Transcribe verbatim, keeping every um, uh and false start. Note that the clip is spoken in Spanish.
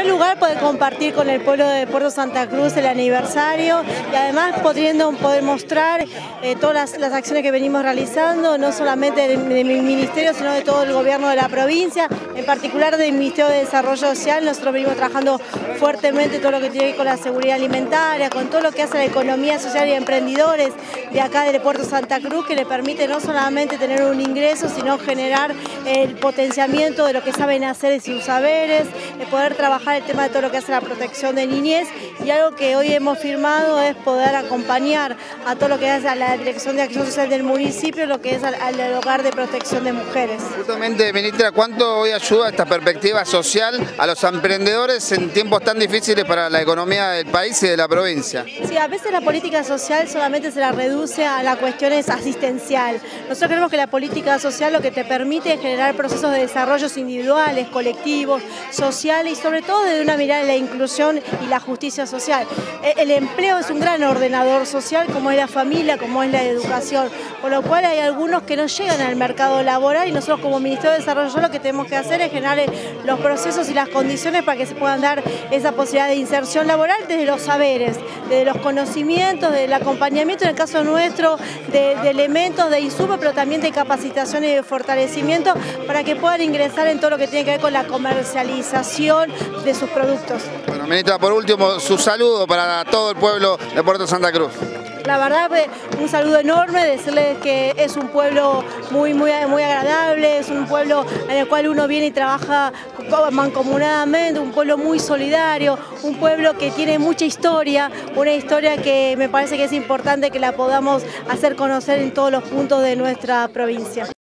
primer lugar, poder compartir con el pueblo de Puerto Santa Cruz el aniversario y además pudiendo poder mostrar eh, todas las, las acciones que venimos realizando, no solamente de, de mi ministerio, sino de todo el gobierno de la provincia, en particular del Ministerio de Desarrollo Social. Nosotros venimos trabajando fuertemente todo lo que tiene que ver con la seguridad alimentaria, con todo lo que hace la economía social y emprendedores de acá de Puerto Santa Cruz, que le permite no solamente tener un ingreso, sino generar el potenciamiento de lo que saben hacer y sus saberes, de poder trabajar el tema de todo lo que hace la protección de niñez, y algo que hoy hemos firmado es poder acompañar a todo lo que hace a la Dirección de Acción Social del municipio, lo que es al, al hogar de protección de mujeres. Justamente, ministra, ¿cuánto hoy ayuda esta perspectiva social a los emprendedores en tiempos tan difíciles para la economía del país y de la provincia? Sí, a veces la política social solamente se la reduce a la cuestión asistencial. Nosotros creemos que la política social lo que te permite es generar procesos de desarrollos individuales, colectivos, sociales y sobre todo desde una mirada de la inclusión y la justicia social. El empleo es un gran ordenador social, como es la familia, como es la educación, por lo cual hay algunos que no llegan al mercado laboral y nosotros como Ministerio de Desarrollo Social lo que tenemos que hacer es generar los procesos y las condiciones para que se puedan dar esa posibilidad de inserción laboral desde los saberes, desde los conocimientos, del acompañamiento, en el caso nuestro, de, de elementos de insumos, pero también de capacitación y de fortalecimiento para que puedan ingresar en todo lo que tiene que ver con la comercialización de sus productos. Bueno, ministra, por último, su saludo para todo el pueblo de Puerto Santa Cruz. La verdad, un saludo enorme, decirles que es un pueblo muy, muy, muy agradable, es un pueblo en el cual uno viene y trabaja mancomunadamente, un pueblo muy solidario, un pueblo que tiene mucha historia, una historia que me parece que es importante que la podamos hacer conocer en todos los puntos de nuestra provincia.